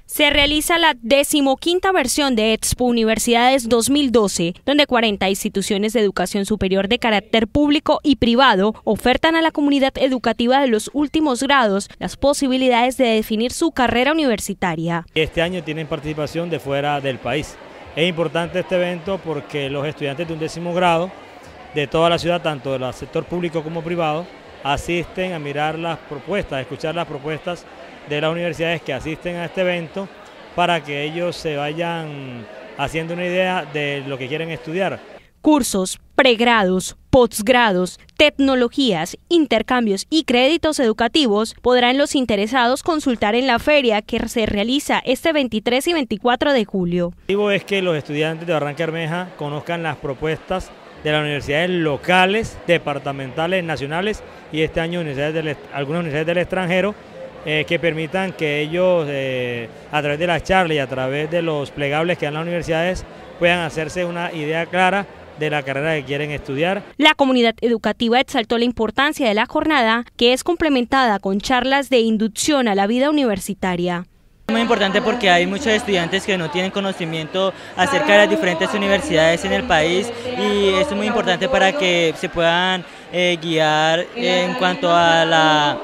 Se realiza la 15ª versión de Expo Universidades 2012, donde 40 instituciones de educación superior de carácter público y privado ofertan a la comunidad educativa de los últimos grados las posibilidades de definir su carrera universitaria. Este año tienen participación de fuera del país. Es importante este evento porque los estudiantes de un 10º grado de toda la ciudad, tanto del sector público como privado, asisten a mirar las propuestas, a escuchar las propuestas de las universidades que asisten a este evento para que ellos se vayan haciendo una idea de lo que quieren estudiar. Cursos, pregrados, posgrados, tecnologías, intercambios y créditos educativos podrán los interesados consultar en la feria que se realiza este 23 y 24 de julio. El objetivo es que los estudiantes de Barranca Bermeja conozcan las propuestas de las universidades locales, departamentales, nacionales y este año algunas universidades del extranjero que permitan que ellos a través de las charlas y a través de los plegables que dan las universidades puedan hacerse una idea clara de la carrera que quieren estudiar. La comunidad educativa exaltó la importancia de la jornada, que es complementada con charlas de inducción a la vida universitaria. Es muy importante porque hay muchos estudiantes que no tienen conocimiento acerca de las diferentes universidades en el país y esto es muy importante para que se puedan guiar en cuanto a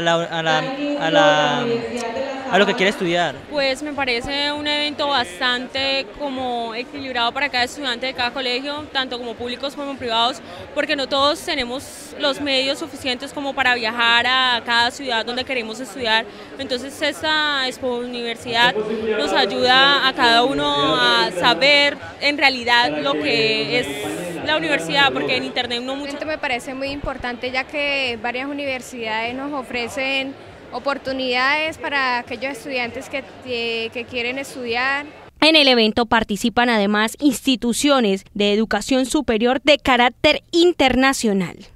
lo que quiere estudiar. Pues me parece un evento bastante como equilibrado para cada estudiante de cada colegio, tanto como públicos como privados, porque no todos tenemos los medios suficientes como para viajar a cada ciudad donde queremos estudiar. Entonces esta Expo Universidad nos ayuda a cada uno a saber en realidad lo que es la universidad, porque en internet no mucho. Me parece muy importante ya que varias universidades nos ofrecen oportunidades para aquellos estudiantes que quieren estudiar. En el evento participan además instituciones de educación superior de carácter internacional.